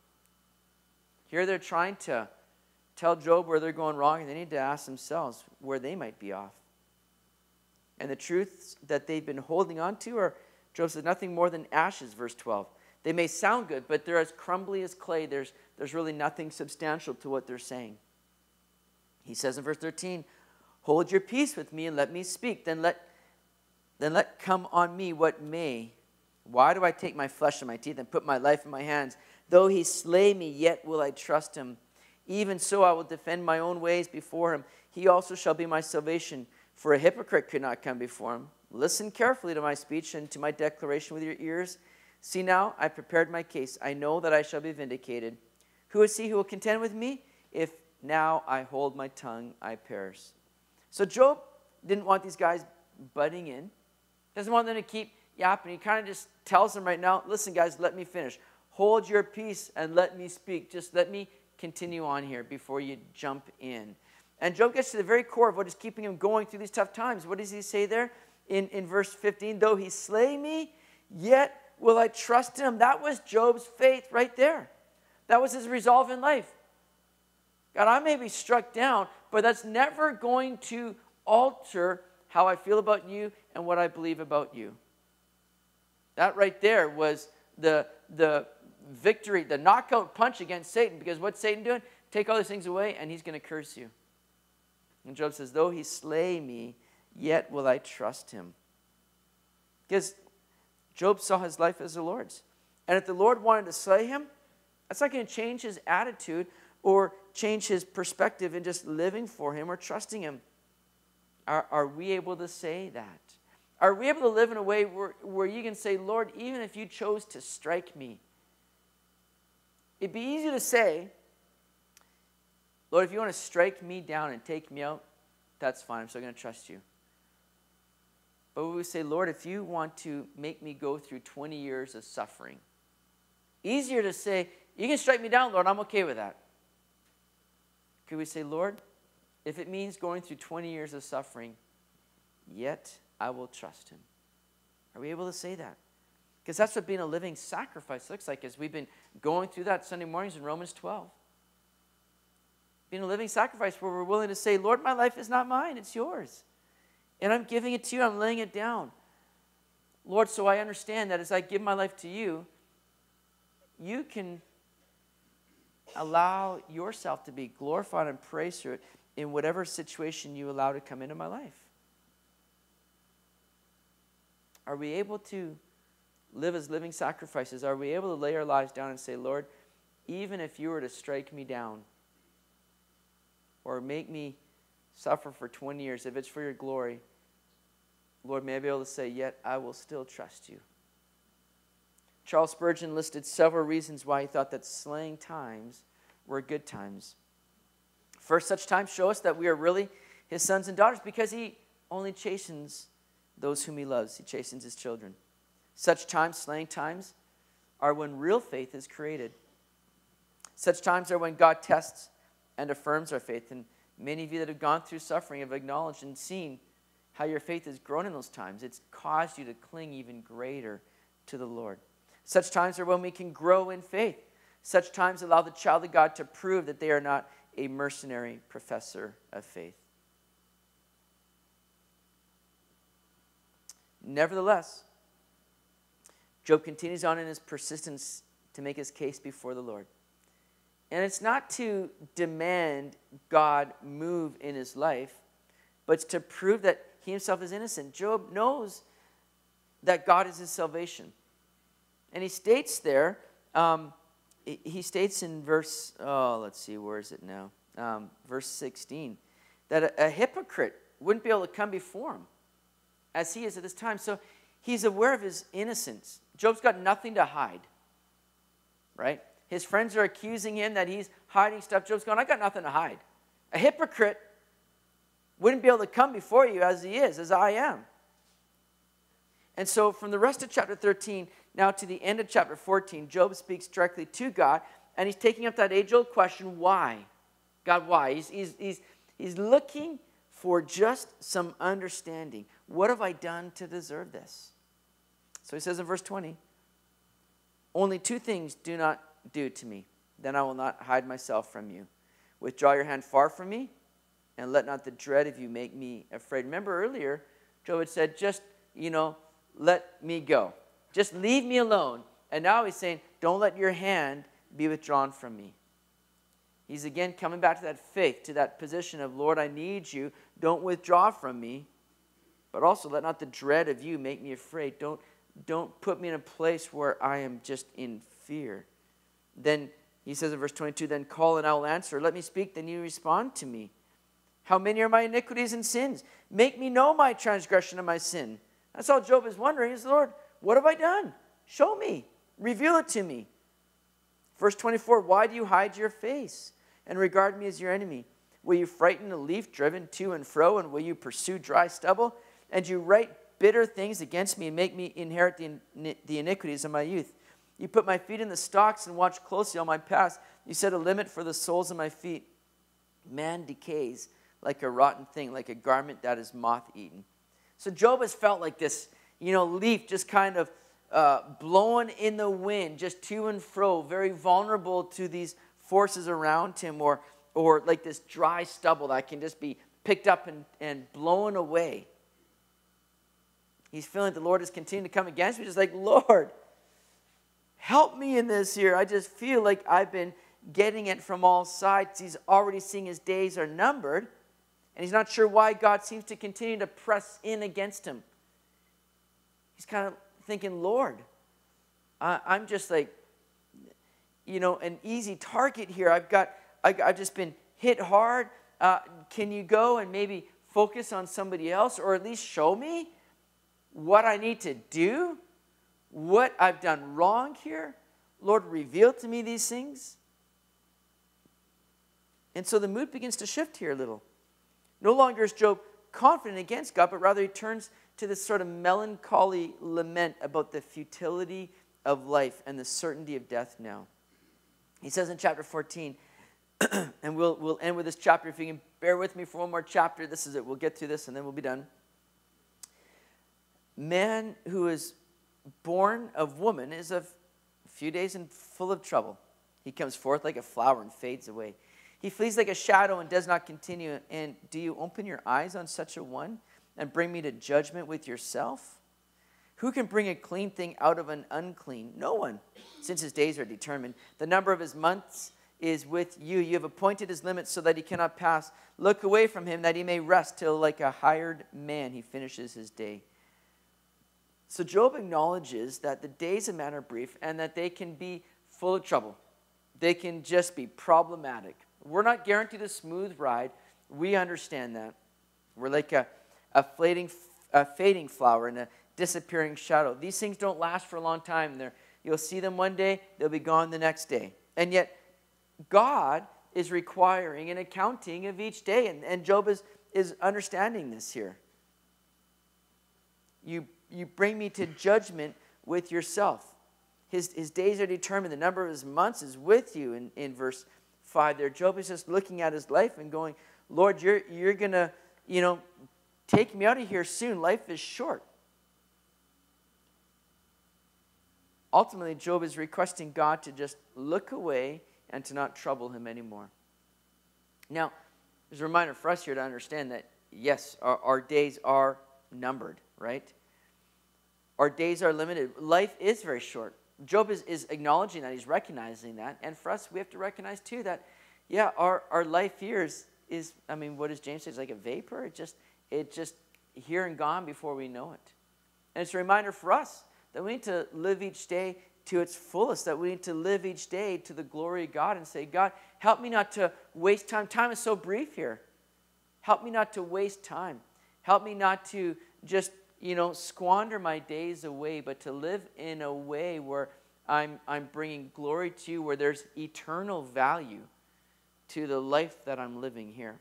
Here they're trying to tell Job where they're going wrong, and they need to ask themselves where they might be off. And the truths that they've been holding on to are, Job says, nothing more than ashes, verse 12. They may sound good, but they're as crumbly as clay. There's really nothing substantial to what they're saying. He says in verse 13, hold your peace with me and let me speak. Then let come on me what may. Why do I take my flesh in my teeth and put my life in my hands? Though he slay me, yet will I trust him. Even so I will defend my own ways before him. He also shall be my salvation. For a hypocrite could not come before him. Listen carefully to my speech and to my declaration with your ears. See now, I prepared my case. I know that I shall be vindicated. Who is he who will contend with me? If now I hold my tongue, I perish. So Job didn't want these guys butting in. Doesn't want them to keep yapping. He kind of just tells them right now, listen guys, let me finish. Hold your peace and let me speak. Just let me continue on here before you jump in. And Job gets to the very core of what is keeping him going through these tough times. What does he say there? in verse 15, though he slay me, yet will I trust him. That was Job's faith right there. That was his resolve in life. God, I may be struck down, but that's never going to alter how I feel about you and what I believe about you. That right there was the victory, the knockout punch against Satan. Because what's Satan doing? Take all these things away and he's going to curse you. And Job says, though he slay me, yet will I trust him. Because Job saw his life as the Lord's. And if the Lord wanted to slay him, that's not going to change his attitude or change his perspective in just living for him or trusting him. Are we able to say that? Are we able to live in a way where you can say, Lord, even if you chose to strike me, it'd be easy to say, Lord, if you want to strike me down and take me out, that's fine. I'm still going to trust you. But we say, Lord, if you want to make me go through 20 years of suffering, easier to say, you can strike me down, Lord, I'm okay with that. Could we say, Lord, if it means going through 20 years of suffering, yet I will trust him. Are we able to say that? Because that's what being a living sacrifice looks like, as we've been going through that Sunday mornings in Romans 12. Being a living sacrifice where we're willing to say, Lord, my life is not mine, it's yours. And I'm giving it to you, I'm laying it down. Lord, so I understand that as I give my life to you, you can allow yourself to be glorified and praised through it in whatever situation you allow to come into my life. Are we able to live as living sacrifices? Are we able to lay our lives down and say, Lord, even if you were to strike me down or make me suffer for 20 years, if it's for your glory, Lord, may I be able to say, yet I will still trust you. Charles Spurgeon listed several reasons why he thought that slaying times were good times. First, such times show us that we are really his sons and daughters because he only chastens those whom he loves. He chastens his children. Such times, slaying times, are when real faith is created. Such times are when God tests and affirms our faith. And many of you that have gone through suffering have acknowledged and seen how your faith has grown in those times. It's caused you to cling even greater to the Lord. Such times are when we can grow in faith. Such times allow the child of God to prove that they are not a mercenary professor of faith. Nevertheless, Job continues on in his persistence to make his case before the Lord. And it's not to demand God move in his life, but it's to prove that he himself is innocent. Job knows that God is his salvation. And he states there, he states in verse, let's see, where is it now? Verse 16, that a hypocrite wouldn't be able to come before him as he is at this time. So he's aware of his innocence. Job's got nothing to hide, right? His friends are accusing him that he's hiding stuff. Job's going, I got nothing to hide. A hypocrite wouldn't be able to come before you as he is, as I am. And so from the rest of chapter 13 now to the end of chapter 14, Job speaks directly to God, and he's taking up that age-old question, why? God, why? He's looking for just some understanding. What have I done to deserve this? So he says in verse 20, only two things do not do to me, then I will not hide myself from you. Withdraw your hand far from me, and let not the dread of you make me afraid. Remember earlier, Job had said, just, let me go. Just leave me alone. And now he's saying, don't let your hand be withdrawn from me. He's again coming back to that faith, to that position of, Lord, I need you. Don't withdraw from me. But also, let not the dread of you make me afraid. Don't put me in a place where I am just in fear. Then he says in verse 22, then call and I will answer. Let me speak, then you respond to me. How many are my iniquities and sins? Make me know my transgression and my sin. That's all Job is wondering is, Lord, what have I done? Show me. Reveal it to me. Verse 24, why do you hide your face and regard me as your enemy? Will you frighten a leaf driven to and fro, and will you pursue dry stubble? And you write bitter things against me and make me inherit the iniquities of my youth. You put my feet in the stocks and watch closely all my paths. You set a limit for the soles of my feet. Man decays like a rotten thing, like a garment that is moth-eaten. So Job has felt like this, leaf just kind of blowing in the wind, just to and fro, very vulnerable to these forces around him, or like this dry stubble that can just be picked up and blown away. He's feeling the Lord is continuing to come against me. Just like, Lord, help me in this here. I just feel like I've been getting it from all sides. He's already seeing his days are numbered, and he's not sure why God seems to continue to press in against him. He's kind of thinking, Lord, I'm just like, an easy target here. I've just been hit hard. Can you go and maybe focus on somebody else, or at least show me what I need to do, what I've done wrong here? Lord, reveal to me these things. And so the mood begins to shift here a little. No longer is Job confident against God, but rather he turns to this sort of melancholy lament about the futility of life and the certainty of death now. He says in chapter 14, and we'll end with this chapter. If you can bear with me for one more chapter, this is it. We'll get through this and then we'll be done. Man who is born of woman is a few days and full of trouble. He comes forth like a flower and fades away. He flees like a shadow and does not continue. And do you open your eyes on such a one and bring me to judgment with yourself? Who can bring a clean thing out of an unclean? No one, since his days are determined. The number of his months is with you. You have appointed his limits so that he cannot pass. Look away from him that he may rest till like a hired man he finishes his day. So Job acknowledges that the days of man are brief and that they can be full of trouble. They can just be problematic. We're not guaranteed a smooth ride. We understand that. We're like a fading flower in a disappearing shadow. These things don't last for a long time. You'll see them one day, they'll be gone the next day. And yet, God is requiring an accounting of each day, and Job is understanding this here. You bring me to judgment with yourself. His days are determined. The number of his months is with you in verse 5 there. Job is just looking at his life and going, Lord, you're going to, take me out of here soon. Life is short. Ultimately, Job is requesting God to just look away and to not trouble him anymore. Now, there's a reminder for us here to understand that, yes, our days are numbered, right? Our days are limited. Life is very short. Job is acknowledging that. He's recognizing that. And for us, we have to recognize, too, that, yeah, our life here is what does James say? It's like a vapor. It just here and gone before we know it. And it's a reminder for us that we need to live each day to its fullest, that we need to live each day to the glory of God and say, God, help me not to waste time. Time is so brief here. Help me not to waste time. Help me not to just, squander my days away, but to live in a way where I'm bringing glory to you, where there's eternal value to the life that I'm living here.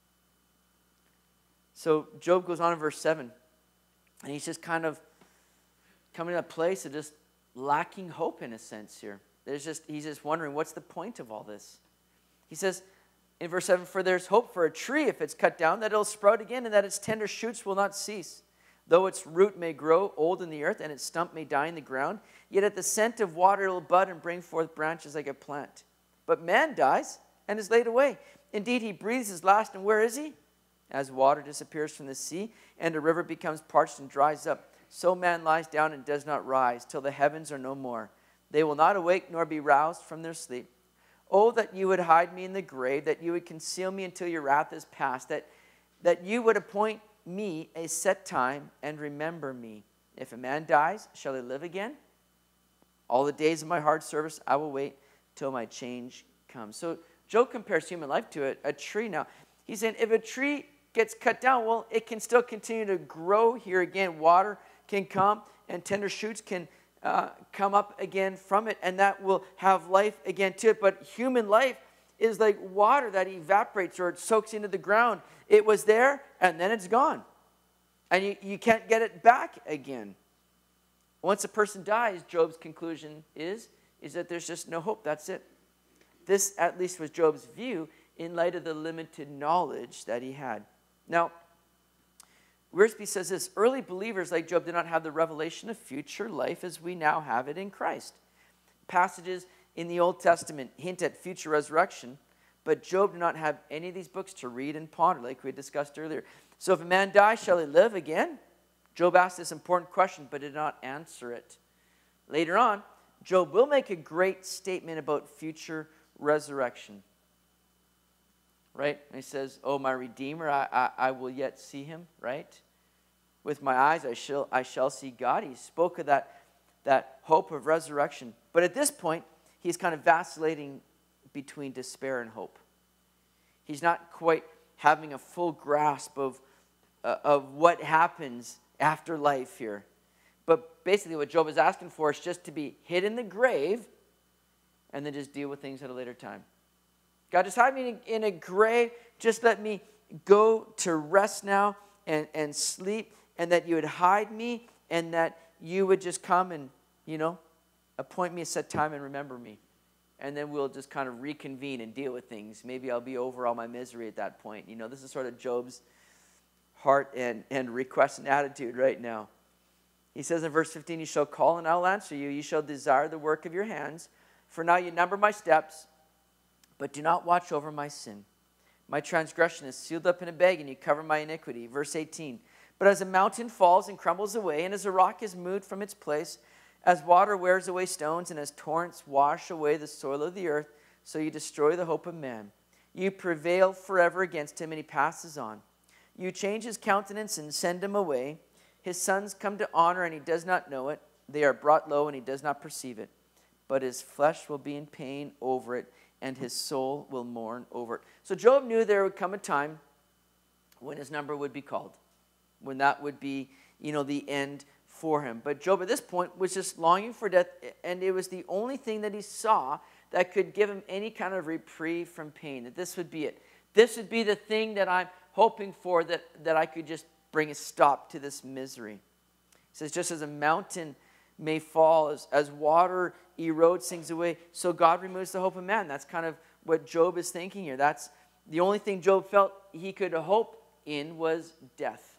So Job goes on in verse 7, and he's just kind of coming to a place of just lacking hope in a sense here. He's just wondering, what's the point of all this? He says in verse 7, for there's hope for a tree if it's cut down, that it'll sprout again, and that its tender shoots will not cease. Though its root may grow old in the earth, and its stump may die in the ground, yet at the scent of water it will bud and bring forth branches like a plant. But man dies and is laid away. Indeed, he breathes his last, and where is he? As water disappears from the sea, and a river becomes parched and dries up, so man lies down and does not rise, till the heavens are no more. They will not awake nor be roused from their sleep. Oh, that you would hide me in the grave, that you would conceal me until your wrath is past, that you would appoint me a set time and remember me. If a man dies, shall he live again? All the days of my hard service I will wait till my change comes. So Job compares human life to a tree now. He's saying if a tree gets cut down, well, it can still continue to grow here again. Water can come and tender shoots can come up again from it, and that will have life again to it. But human life is like water that evaporates or it soaks into the ground. It was there, and then it's gone. And you can't get it back again. Once a person dies, Job's conclusion is that there's just no hope. That's it. This, at least, was Job's view in light of the limited knowledge that he had. Now, Wiersbe says this: early believers like Job did not have the revelation of future life as we now have it in Christ. Passages in the Old Testament hint at future resurrection, but Job did not have any of these books to read and ponder, like we discussed earlier. So if a man die, shall he live again? Job asked this important question, but did not answer it. Later on, Job will make a great statement about future resurrection. Right? And he says, oh, my Redeemer, I will yet see him, right? With my eyes I shall see God. He spoke of that hope of resurrection. But at this point, he's kind of vacillating between despair and hope. He's not quite having a full grasp of what happens after life here. But basically what Job is asking for is just to be hid in the grave and then just deal with things at a later time. God, just hide me in a grave. Just let me go to rest now and sleep, and that you would hide me, and that you would just come and, appoint me a set time and remember me. And then we'll just kind of reconvene and deal with things. Maybe I'll be over all my misery at that point. This is sort of Job's heart and request and attitude right now. He says in verse 15, you shall call and I'll answer you. You shall desire the work of your hands. For now you number my steps, but do not watch over my sin. My transgression is sealed up in a bag, and you cover my iniquity. Verse 18, but as a mountain falls and crumbles away, and as a rock is moved from its place, as water wears away stones, and as torrents wash away the soil of the earth, so you destroy the hope of man. You prevail forever against him, and he passes on. You change his countenance and send him away. His sons come to honor, and he does not know it. They are brought low, and he does not perceive it. But his flesh will be in pain over it, and his soul will mourn over it. So Job knew there would come a time when his number would be called, when that would be, the end for him. But Job at this point was just longing for death, and it was the only thing that he saw that could give him any kind of reprieve from pain, that this would be it. This would be the thing that I'm hoping for, that I could just bring a stop to this misery. He says, just as a mountain may fall, as water erodes things away, so God removes the hope of man. That's kind of what Job is thinking here. That's the only thing Job felt he could hope in was death.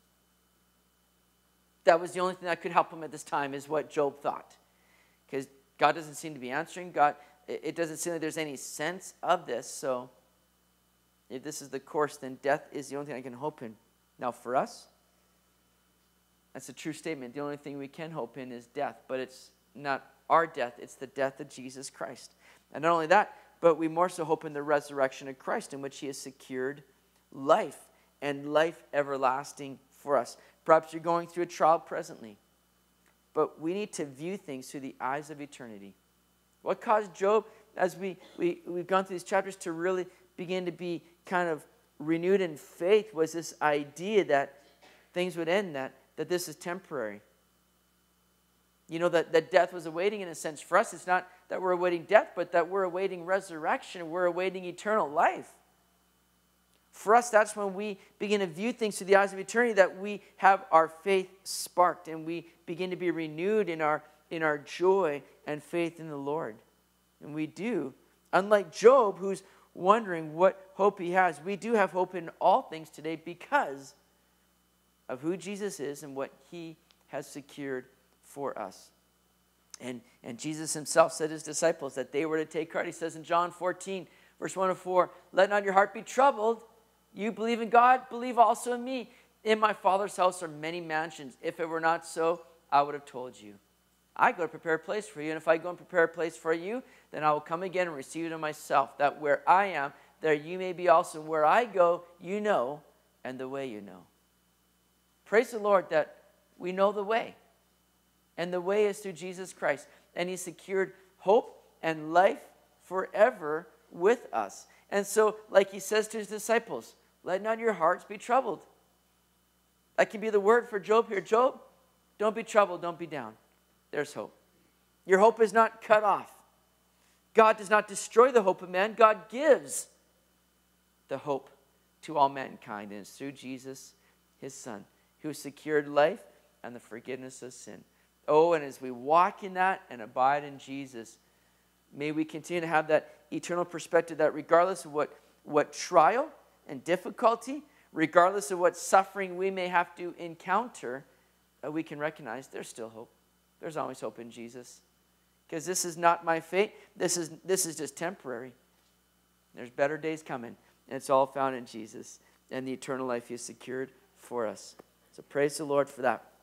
That was the only thing that could help him at this time, is what Job thought. Because God doesn't seem to be answering. It doesn't seem like there's any sense of this. So if this is the course, then death is the only thing I can hope in. Now for us, that's a true statement. The only thing we can hope in is death. But it's not our death. It's the death of Jesus Christ. And not only that, but we more so hope in the resurrection of Christ, in which he has secured life and life everlasting for us. Perhaps you're going through a trial presently, but we need to view things through the eyes of eternity. What caused Job, as we've gone through these chapters, to really begin to be kind of renewed in faith was this idea that things would end, that this is temporary. That death was awaiting in a sense. For us, it's not that we're awaiting death, but that we're awaiting resurrection. We're awaiting eternal life. For us, that's when we begin to view things through the eyes of eternity, that we have our faith sparked and we begin to be renewed in our joy and faith in the Lord. And we do. Unlike Job, who's wondering what hope he has, we do have hope in all things today because of who Jesus is and what he has secured for us. And Jesus himself said to his disciples that they were to take heart. He says in John 14, verse 1 and 4, let not your heart be troubled. You believe in God, believe also in me. In my Father's house are many mansions. If it were not so, I would have told you. I go to prepare a place for you, and if I go and prepare a place for you, then I will come again and receive you to myself, that where I am, there you may be also. And where I go, you know, and the way you know. Praise the Lord that we know the way. And the way is through Jesus Christ. And he secured hope and life forever with us. And so, like he says to his disciples, let not your hearts be troubled. That can be the word for Job here. Job, don't be troubled, don't be down. There's hope. Your hope is not cut off. God does not destroy the hope of man. God gives the hope to all mankind. And it's through Jesus, his Son, who secured life and the forgiveness of sin. Oh, and as we walk in that and abide in Jesus, may we continue to have that eternal perspective that regardless of what trial and difficulty, regardless of what suffering we may have to encounter, we can recognize there's still hope. There's always hope in Jesus. Because this is not my fate. This is just temporary. There's better days coming. And it's all found in Jesus. And the eternal life he has secured for us. So praise the Lord for that.